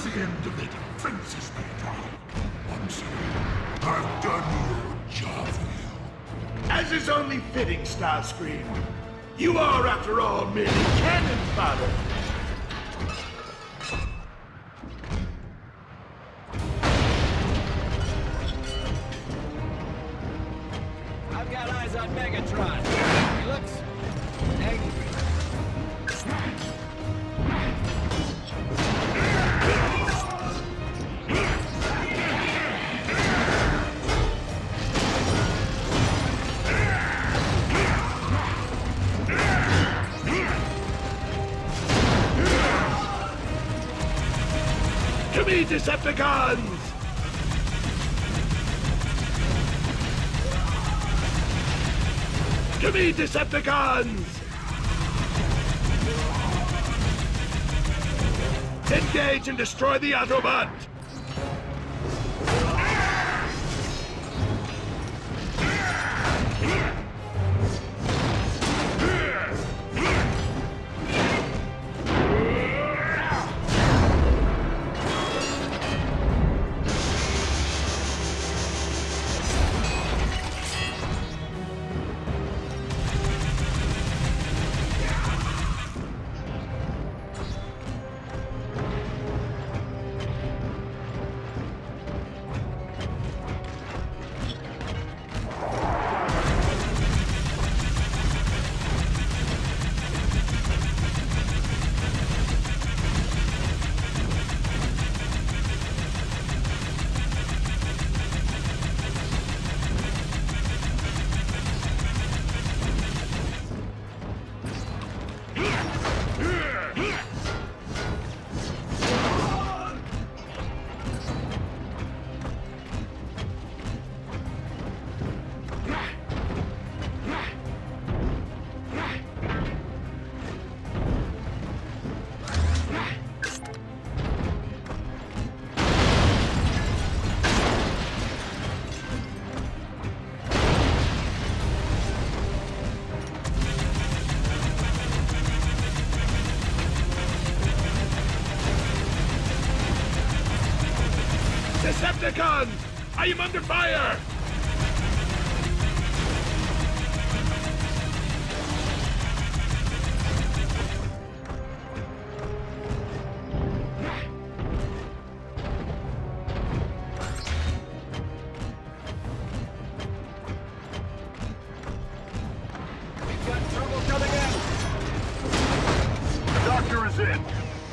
There's the end of it, Princess Petra. Once again, I've done your job for you. As is only fitting, Starscream. You are, after all, merely cannon fodder. I've got eyes on Megatron. He looks angry. To me, Decepticons! To me, Decepticons! Engage and destroy the Autobot! Decepticons! I am under fire! We've got trouble coming in. The doctor is in.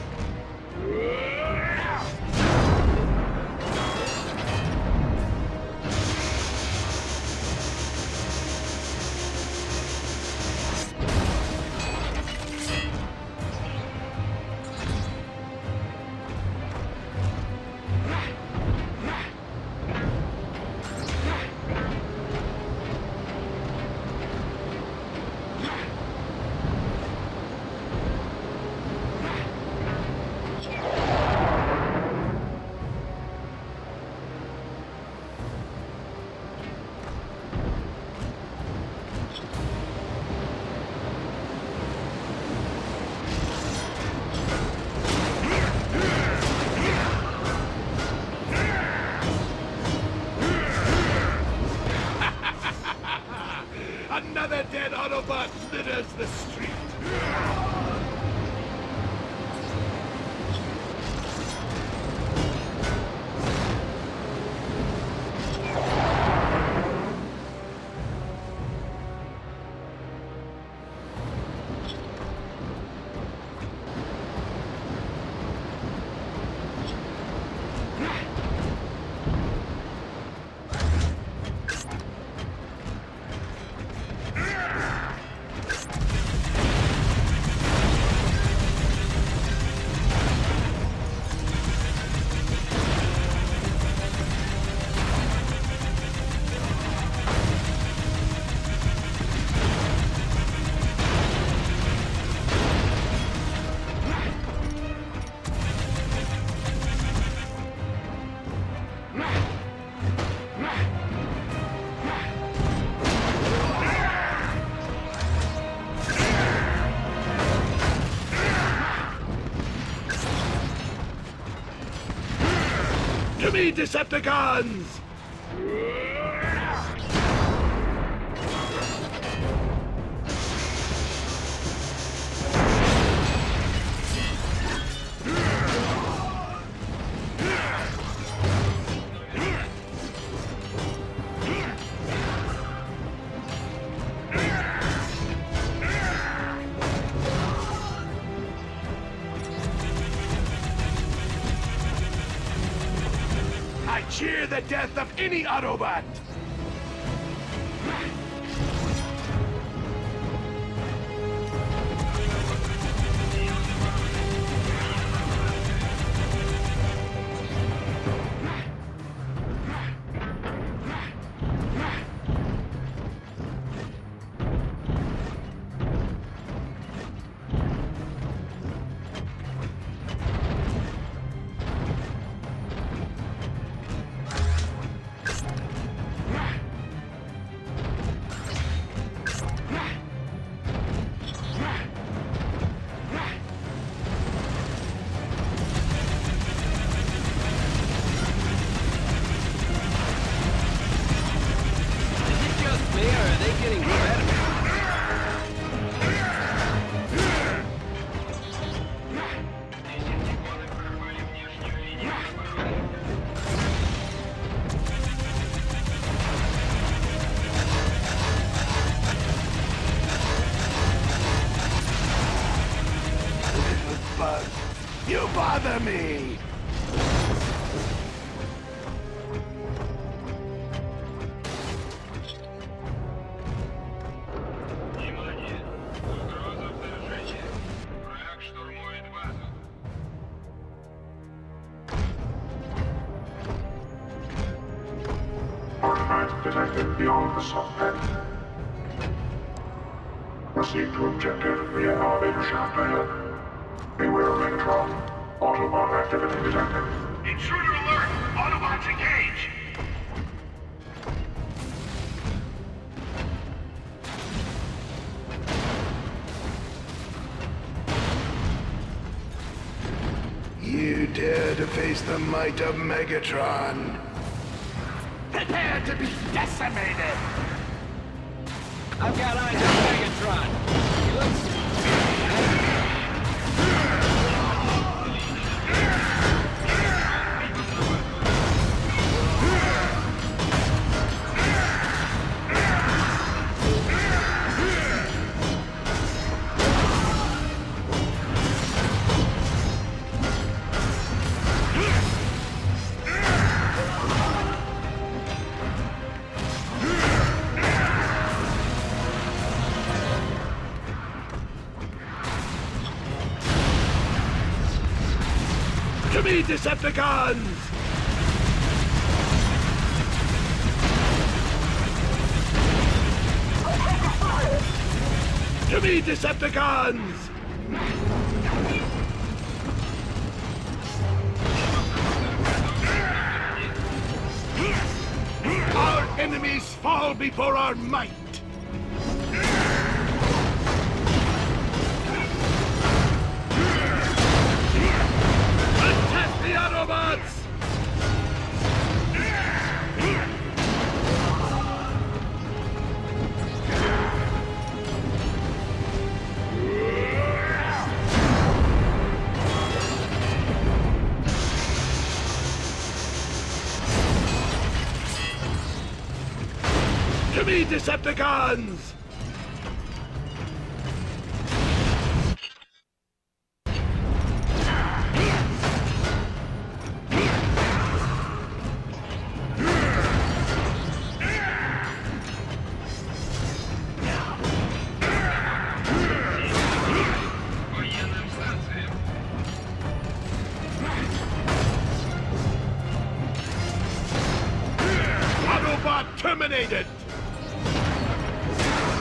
Another dead Autobot litters the street. me, Decepticons! I cheer the death of any Autobot! You bother me! Внимание! Угроза вторжения. Враг штурмует базу. Artifact detected beyond the suspect. Proceed to objective via elevator shaft ahead. Beware Megatron. Autobot activity detected. Intruder alert! Autobots engage! You dare to face the might of Megatron? Prepare to be decimated! I've got eyes on Megatron. He looks... To me, Decepticons! To me, Decepticons! Our enemies fall before our might! Attack the Autobots! To me, Decepticons! Военным станциям. Autobot terminated!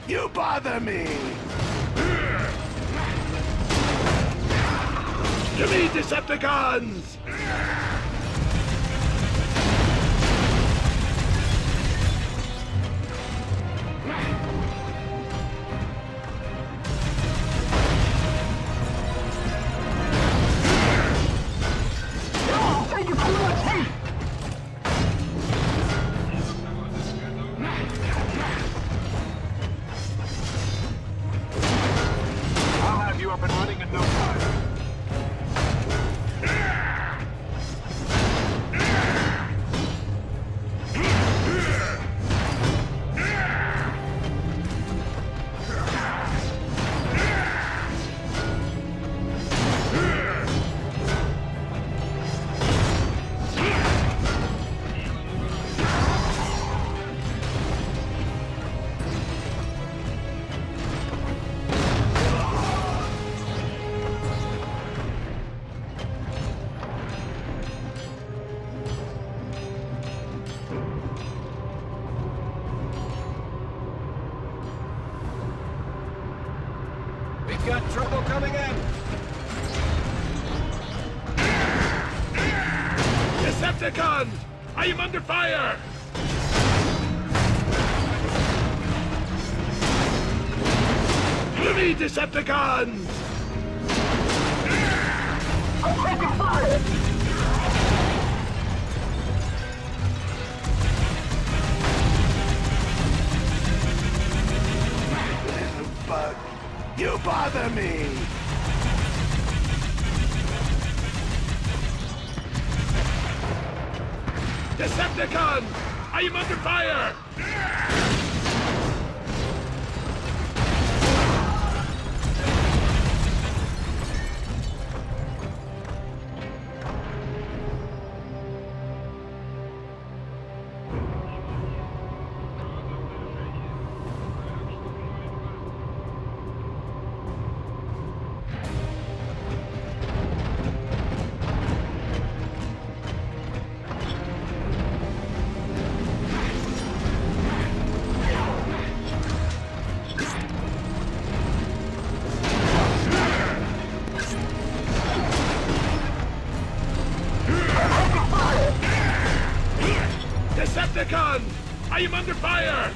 You bother me! To me, Decepticons! I'll have you up and running in no time. We've got trouble coming in. Decepticons! I am under fire! To me, Decepticons! Little bug, you bother me! Decepticons! I am under fire! Decepticons! I am under fire!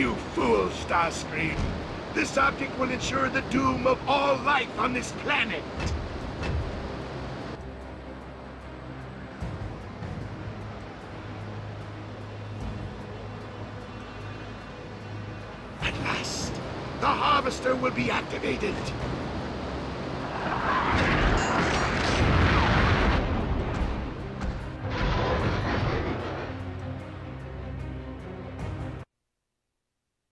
You fool, Starscream! This object will ensure the doom of all life on this planet! At last, the Harvester will be activated!